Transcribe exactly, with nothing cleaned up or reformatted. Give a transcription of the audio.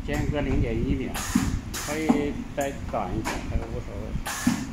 间隔零点一秒，可以再短一点，这个无所谓。